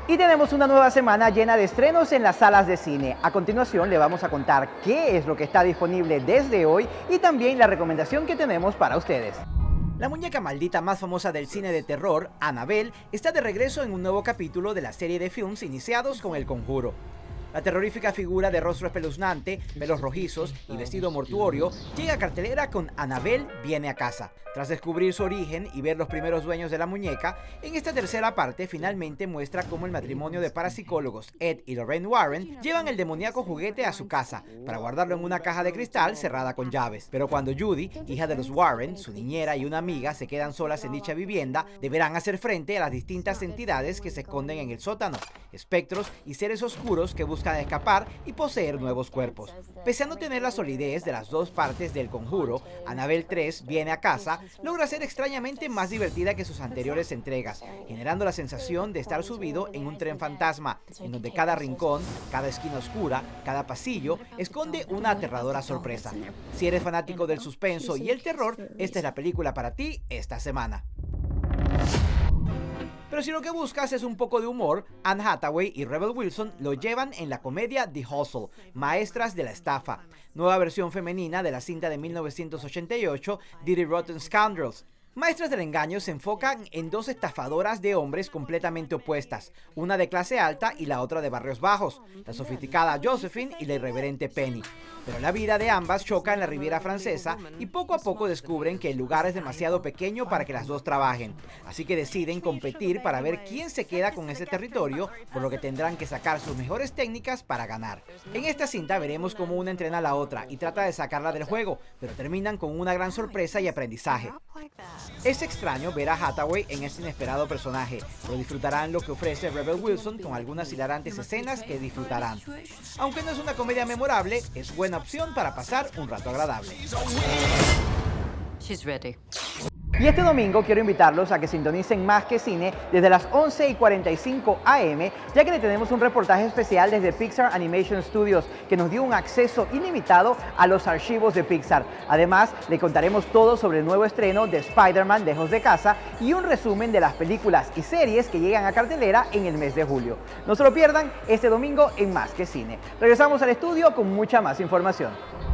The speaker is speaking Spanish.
Y tenemos una nueva semana llena de estrenos en las salas de cine. A continuación le vamos a contar qué es lo que está disponible desde hoy y también la recomendación que tenemos para ustedes. La muñeca maldita más famosa del cine de terror, Annabelle, está de regreso en un nuevo capítulo de la serie de films iniciados con El Conjuro. La terrorífica figura de rostro espeluznante, pelos rojizos y vestido mortuorio llega a cartelera con Annabelle viene a casa. Tras descubrir su origen y ver los primeros dueños de la muñeca, en esta tercera parte finalmente muestra cómo el matrimonio de parapsicólogos Ed y Lorraine Warren llevan el demoníaco juguete a su casa para guardarlo en una caja de cristal cerrada con llaves. Pero cuando Judy, hija de los Warren, su niñera y una amiga se quedan solas en dicha vivienda, deberán hacer frente a las distintas entidades que se esconden en el sótano, espectros y seres oscuros que buscan escapar y poseer nuevos cuerpos. Pese a no tener la solidez de las dos partes del Conjuro, Annabelle 3 viene a casa logra ser extrañamente más divertida que sus anteriores entregas, generando la sensación de estar subido en un tren fantasma, en donde cada rincón, cada esquina oscura, cada pasillo esconde una aterradora sorpresa. Si eres fanático del suspenso y el terror, esta es la película para ti esta semana. Pero si lo que buscas es un poco de humor, Anne Hathaway y Rebel Wilson lo llevan en la comedia The Hustle, Maestras de la Estafa, nueva versión femenina de la cinta de 1988, Dirty Rotten Scoundrels. Maestras del Engaño se enfocan en dos estafadoras de hombres completamente opuestas, una de clase alta y la otra de barrios bajos, la sofisticada Josephine y la irreverente Penny. Pero la vida de ambas choca en la Riviera Francesa y poco a poco descubren que el lugar es demasiado pequeño para que las dos trabajen, así que deciden competir para ver quién se queda con ese territorio, por lo que tendrán que sacar sus mejores técnicas para ganar. En esta cinta veremos cómo una entrena a la otra y trata de sacarla del juego, pero terminan con una gran sorpresa y aprendizaje. Es extraño ver a Hathaway en este inesperado personaje, pero disfrutarán lo que ofrece Rebel Wilson con algunas hilarantes escenas que disfrutarán. Aunque no es una comedia memorable, es buena opción para pasar un rato agradable. Y este domingo quiero invitarlos a que sintonicen Más que Cine desde las 11:45 am, ya que le tenemos un reportaje especial desde Pixar Animation Studios que nos dio un acceso ilimitado a los archivos de Pixar. Además, le contaremos todo sobre el nuevo estreno de Spider-Man Lejos de Casa y un resumen de las películas y series que llegan a cartelera en el mes de julio. No se lo pierdan este domingo en Más que Cine. Regresamos al estudio con mucha más información.